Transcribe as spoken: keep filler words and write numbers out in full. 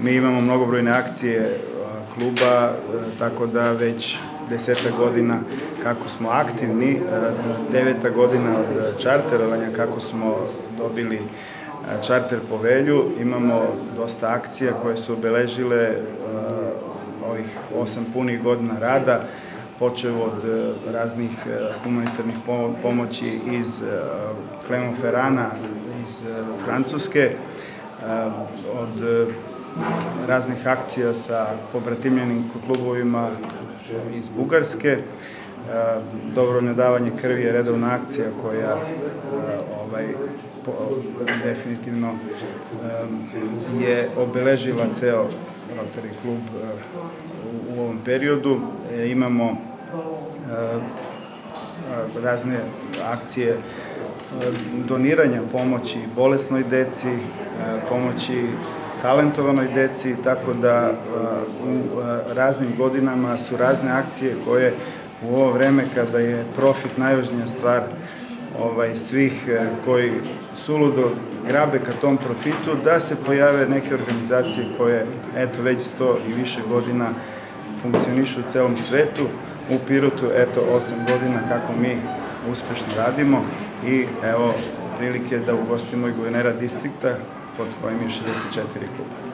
Mi imamo mnogobrojne akcije kluba, tako da već desetak godina kako smo aktivni, deveta godina od čarterovanja kako smo dobili čarter povelju, imamo dosta akcija koje su obeležile ovih osam punih godina rada, počeo od raznih humanitarnih pomoći iz Clermont-Ferrana, iz Francuske, od raznih akcija sa pobratimljenim klubovima iz Bugarske. Dobrovoljno davanje krvi je redovna akcija koja ovaj, definitivno je obeležila ceo Rotary klub u ovom periodu. Imamo razne akcije doniranja pomoći bolesnoj deci, pomoći talentovanoj deci, tako da u raznim godinama su razne akcije koje u ovo vreme kada je profit najvažnija stvar ovaj, svih koji suludo grabe ka tom profitu, da se pojave neke organizacije koje eto već sto i više godina funkcionišu u celom svetu. U Pirotu eto osam godina kako mi uspešno radimo i evo prilike da ugostimo i guvernera distrikta pod kojim je šezdeset četiri kluba.